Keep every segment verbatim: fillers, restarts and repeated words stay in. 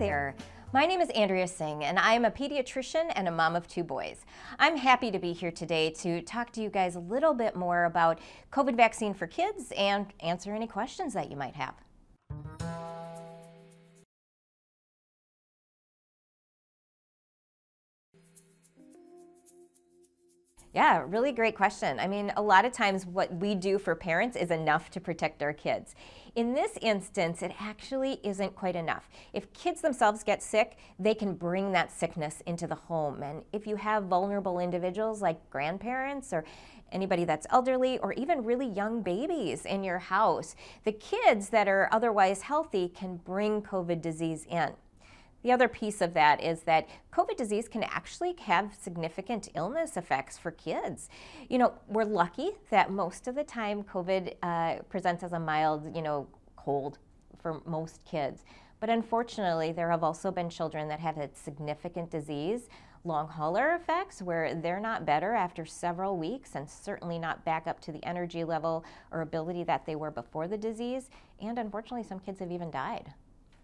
there. My name is Andrea Singh, and I am a pediatrician and a mom of two boys. I'm happy to be here today to talk to you guys a little bit more about COVID vaccine for kids and answer any questions that you might have. Yeah, really great question. I mean, a lot of times what we do for parents is enough to protect our kids. In this instance, it actually isn't quite enough. If kids themselves get sick, they can bring that sickness into the home. And if you have vulnerable individuals like grandparents or anybody that's elderly or even really young babies in your house, the kids that are otherwise healthy can bring COVID disease in. The other piece of that is that COVID disease can actually have significant illness effects for kids. You know, we're lucky that most of the time COVID uh, presents as a mild, you know, cold for most kids. But unfortunately, there have also been children that have had significant disease, long hauler effects, where they're not better after several weeks and certainly not back up to the energy level or ability that they were before the disease. And unfortunately, some kids have even died.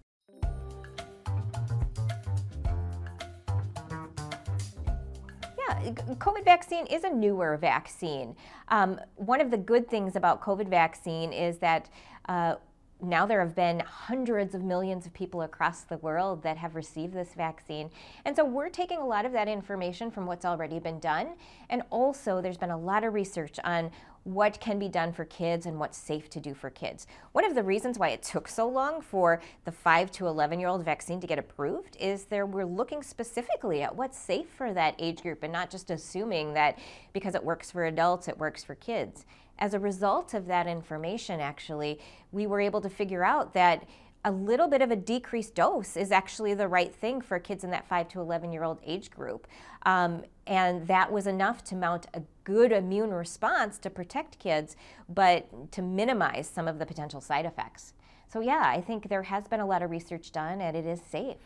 COVID vaccine is a newer vaccine. Um, one of the good things about COVID vaccine is that uh, now there have been hundreds of millions of people across the world that have received this vaccine. And so we're taking a lot of that information from what's already been done. And also there's been a lot of research on what can be done for kids and what's safe to do for kids. One of the reasons why it took so long for the five to eleven year old vaccine to get approved is there we're looking specifically at what's safe for that age group and not just assuming that because it works for adults, it works for kids. As a result of that information, actually, we were able to figure out that a little bit of a decreased dose is actually the right thing for kids in that five to eleven year old age group. Um, and that was enough to mount a good immune response to protect kids, but to minimize some of the potential side effects. So yeah, I think there has been a lot of research done and it is safe.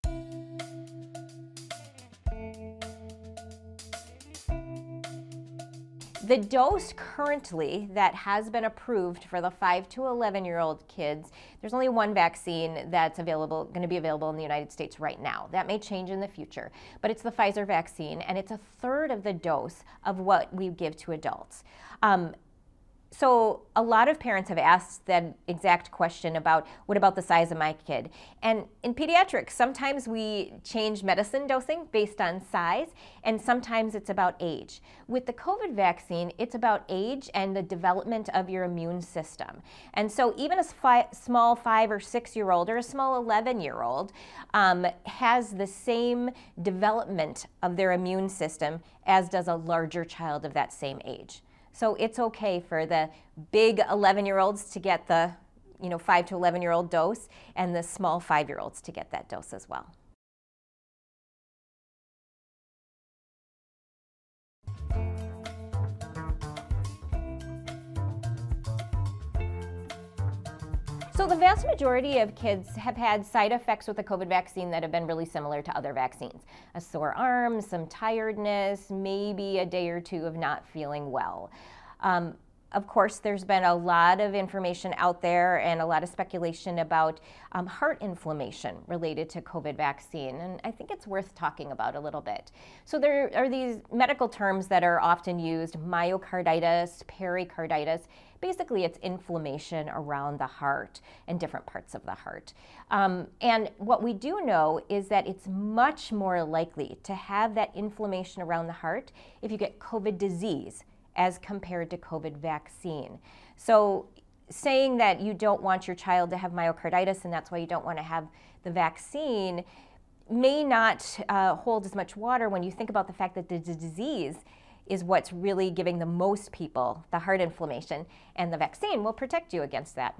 The dose currently that has been approved for the five to eleven year old kids, there's only one vaccine that's available, going to be available in the United States right now. That may change in the future, but it's the Pfizer vaccine, and it's a third of the dose of what we give to adults. Um, So a lot of parents have asked that exact question about what about the size of my kid? And in pediatrics, sometimes we change medicine dosing based on size, and sometimes it's about age. With the COVID vaccine, it's about age and the development of your immune system. And so even a fi small five or six year old or a small eleven year old um, has the same development of their immune system as does a larger child of that same age. So it's okay for the big eleven year olds to get the, you know, five to eleven year old dose and the small five year olds to get that dose as well. So the vast majority of kids have had side effects with the COVID vaccine that have been really similar to other vaccines. A sore arm, some tiredness, maybe a day or two of not feeling well. Um, Of course, there's been a lot of information out there and a lot of speculation about um, heart inflammation related to COVID vaccine, and I think it's worth talking about a little bit. So there are these medical terms that are often used: myocarditis, pericarditis. Basically, it's inflammation around the heart and different parts of the heart. Um, and what we do know is that it's much more likely to have that inflammation around the heart if you get COVID disease as compared to COVID vaccine. So saying that you don't want your child to have myocarditis and that's why you don't want to have the vaccine may not uh, hold as much water when you think about the fact that the disease is what's really giving the most people the heart inflammation, and the vaccine will protect you against that.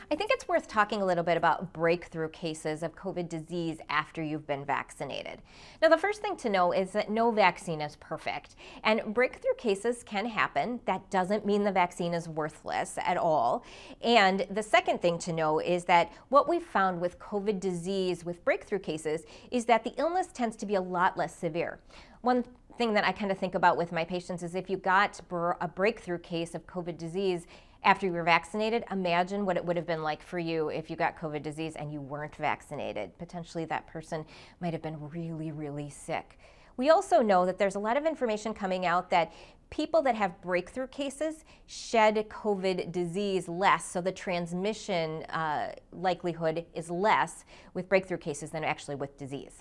I think it's worth talking a little bit about breakthrough cases of COVID disease after you've been vaccinated. Now, the first thing to know is that no vaccine is perfect, and breakthrough cases can happen. That doesn't mean the vaccine is worthless at all. And the second thing to know is that what we've found with COVID disease with breakthrough cases is that the illness tends to be a lot less severe. One thing that I kind of think about with my patients is if you got a breakthrough case of COVID disease after you were vaccinated, imagine what it would have been like for you if you got COVID disease and you weren't vaccinated. Potentially that person might have been really, really sick. We also know that there's a lot of information coming out that people that have breakthrough cases shed COVID disease less, so the transmission uh, likelihood is less with breakthrough cases than actually with disease.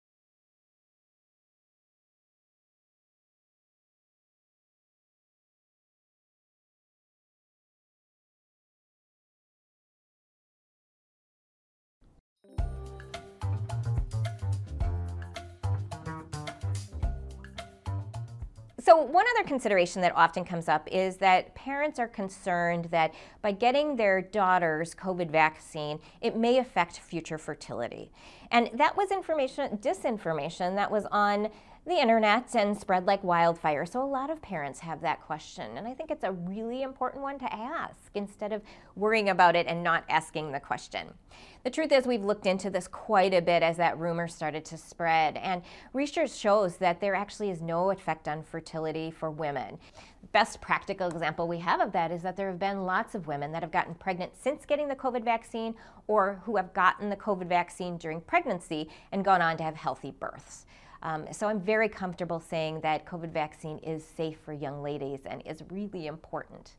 So one other consideration that often comes up is that parents are concerned that by getting their daughter's COVID vaccine, it may affect future fertility. And that was information, disinformation that was on the internet and spread like wildfire. So a lot of parents have that question, and I think it's a really important one to ask instead of worrying about it and not asking the question. The truth is we've looked into this quite a bit as that rumor started to spread, and research shows that there actually is no effect on fertility for women. Best practical example we have of that is that there have been lots of women that have gotten pregnant since getting the COVID vaccine or who have gotten the COVID vaccine during pregnancy and gone on to have healthy births. Um, so I'm very comfortable saying that COVID vaccine is safe for young ladies and is really important.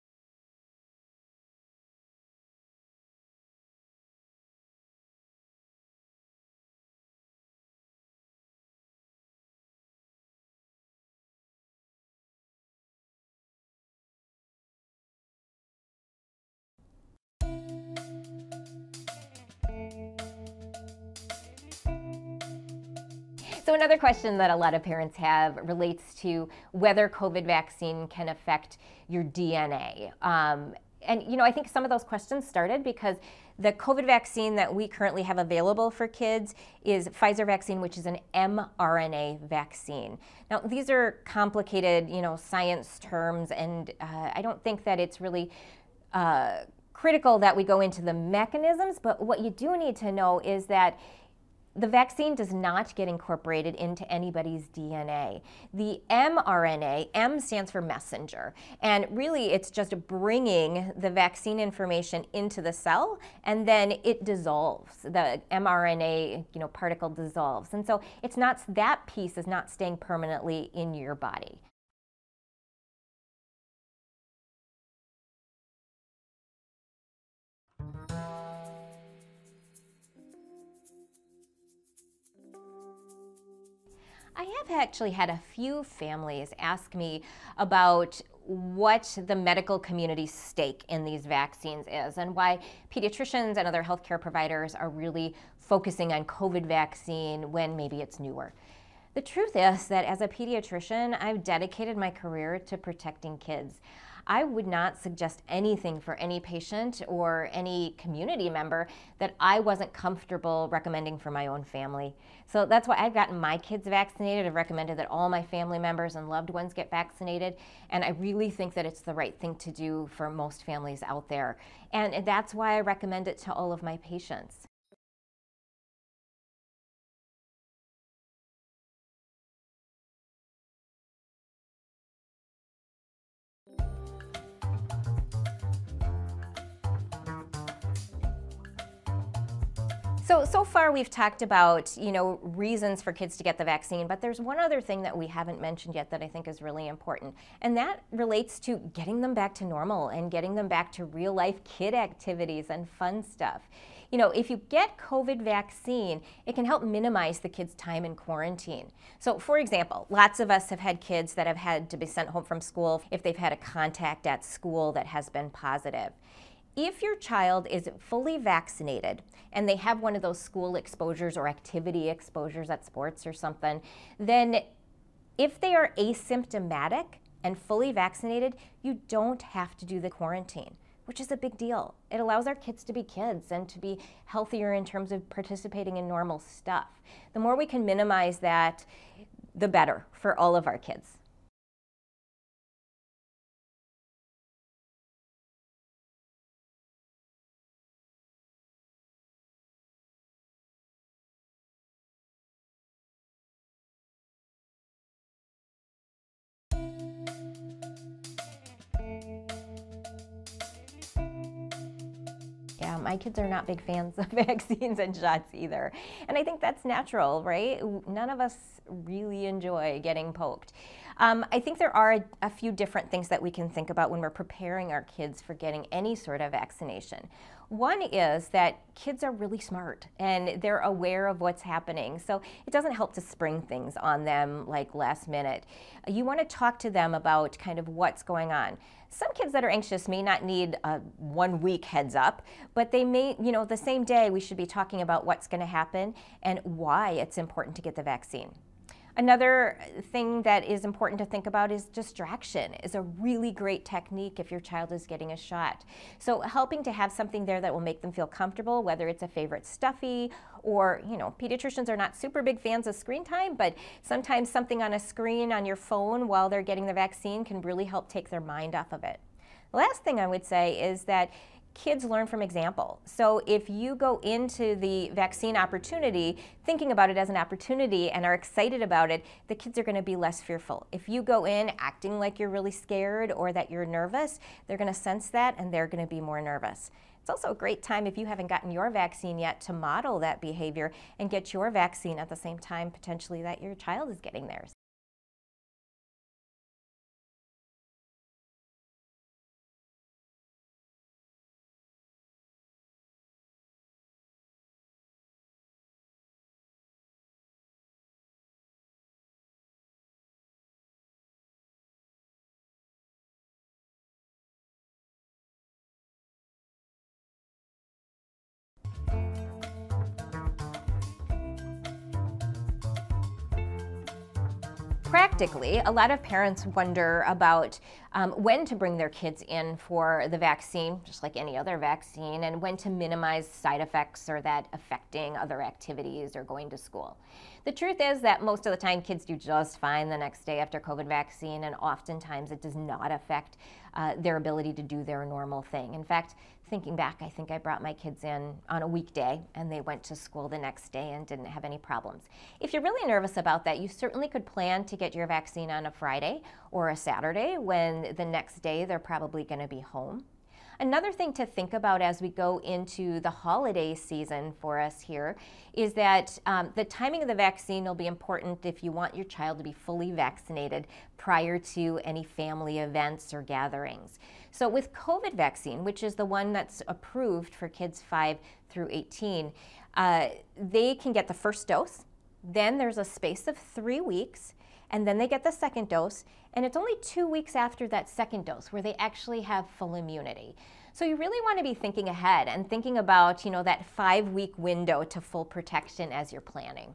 So another question that a lot of parents have relates to whether COVID vaccine can affect your D N A. Um, and you know, I think some of those questions started because the COVID vaccine that we currently have available for kids is Pfizer vaccine, which is an mRNA vaccine. Now, these are complicated, you know, science terms, and uh, I don't think that it's really uh, critical that we go into the mechanisms, but what you do need to know is that the vaccine does not get incorporated into anybody's D N A. The mRNA, M stands for messenger, and really it's just bringing the vaccine information into the cell, and then it dissolves. The mRNA, you know, particle dissolves, and so it's not, that piece is not staying permanently in your body. I have actually had a few families ask me about what the medical community's stake in these vaccines is and why pediatricians and other healthcare providers are really focusing on COVID vaccine when maybe it's newer. The truth is that as a pediatrician, I've dedicated my career to protecting kids. I would not suggest anything for any patient or any community member that I wasn't comfortable recommending for my own family. So that's why I've gotten my kids vaccinated. I've recommended that all my family members and loved ones get vaccinated. And I really think that it's the right thing to do for most families out there. And that's why I recommend it to all of my patients. So, so far we've talked about, you know, reasons for kids to get the vaccine, but there's one other thing that we haven't mentioned yet that I think is really important, and that relates to getting them back to normal and getting them back to real life kid activities and fun stuff. You know, if you get COVID vaccine, it can help minimize the kids' time in quarantine. So, for example, lots of us have had kids that have had to be sent home from school if they've had a contact at school that has been positive. If your child is fully vaccinated and they have one of those school exposures or activity exposures at sports or something, then if they are asymptomatic and fully vaccinated, you don't have to do the quarantine, which is a big deal. It allows our kids to be kids and to be healthier in terms of participating in normal stuff. The more we can minimize that, the better for all of our kids. Yeah, my kids are not big fans of vaccines and shots either. And I think that's natural, right? None of us really enjoy getting poked. Um, I think there are a, a few different things that we can think about when we're preparing our kids for getting any sort of vaccination. One is that kids are really smart and they're aware of what's happening. So it doesn't help to spring things on them like last minute. You want to talk to them about kind of what's going on. Some kids that are anxious may not need a one week heads up, but they may, you know, the same day we should be talking about what's going to happen and why it's important to get the vaccine. Another thing that is important to think about is distraction is a really great technique if your child is getting a shot. So helping to have something there that will make them feel comfortable, whether it's a favorite stuffy or, you know, pediatricians are not super big fans of screen time, but sometimes something on a screen on your phone while they're getting the vaccine can really help take their mind off of it. The last thing I would say is that kids learn from example. So if you go into the vaccine opportunity thinking about it as an opportunity and are excited about it, the kids are going to be less fearful. If you go in acting like you're really scared or that you're nervous, they're going to sense that and they're going to be more nervous. It's also a great time if you haven't gotten your vaccine yet to model that behavior and get your vaccine at the same time potentially that your child is getting theirs. Practically, a lot of parents wonder about um, when to bring their kids in for the vaccine, just like any other vaccine, and when to minimize side effects or that affecting other activities or going to school. The truth is that most of the time kids do just fine the next day after COVID vaccine, and oftentimes it does not affect uh, their ability to do their normal thing. In fact, thinking back, I think I brought my kids in on a weekday and they went to school the next day and didn't have any problems. If you're really nervous about that, you certainly could plan to get your vaccine on a Friday or a Saturday when the next day they're probably going to be home. Another thing to think about as we go into the holiday season for us here is that um, the timing of the vaccine will be important if you want your child to be fully vaccinated prior to any family events or gatherings. So with COVID vaccine, which is the one that's approved for kids five through eighteen, uh, they can get the first dose, then there's a space of three weeks, and then they get the second dose, and it's only two weeks after that second dose where they actually have full immunity. So you really want to be thinking ahead and thinking about, you know, that five-week window to full protection as you're planning.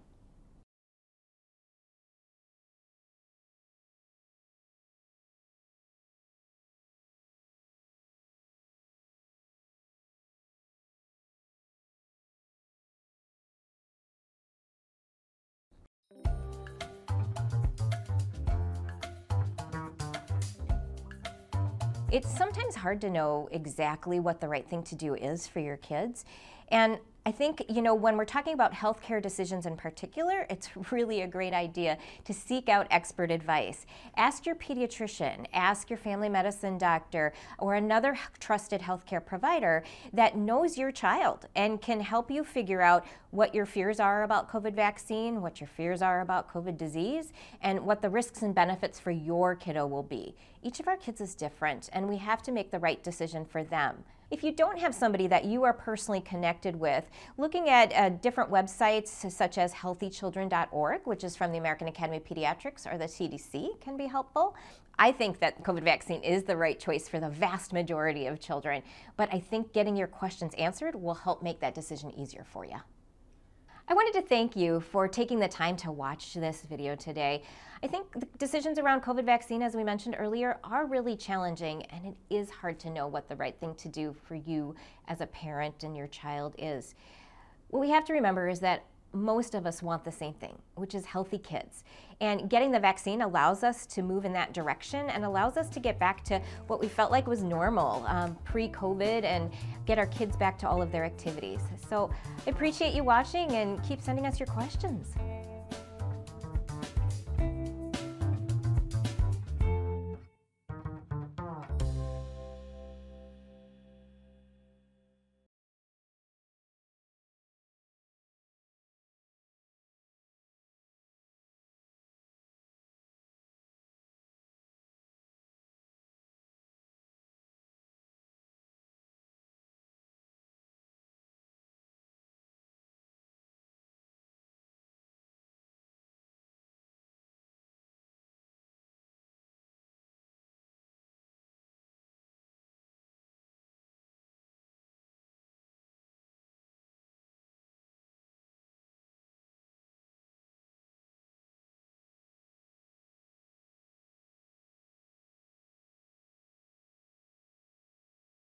It's sometimes hard to know exactly what the right thing to do is for your kids. And I think, you know, when we're talking about healthcare decisions in particular, it's really a great idea to seek out expert advice. Ask your pediatrician, ask your family medicine doctor, or another trusted healthcare provider that knows your child and can help you figure out what your fears are about COVID vaccine, what your fears are about COVID disease, and what the risks and benefits for your kiddo will be. Each of our kids is different, and we have to make the right decision for them. If you don't have somebody that you are personally connected with, looking at uh, different websites such as healthy children dot org, which is from the American Academy of Pediatrics, or the C D C, can be helpful. I think that COVID vaccine is the right choice for the vast majority of children, but I think getting your questions answered will help make that decision easier for you. I wanted to thank you for taking the time to watch this video today. I think the decisions around COVID vaccine, as we mentioned earlier, are really challenging, and it is hard to know what the right thing to do for you as a parent and your child is. What we have to remember is that most of us want the same thing, which is healthy kids. And getting the vaccine allows us to move in that direction and allows us to get back to what we felt like was normal um, pre-COVID and get our kids back to all of their activities. So I appreciate you watching and keep sending us your questions.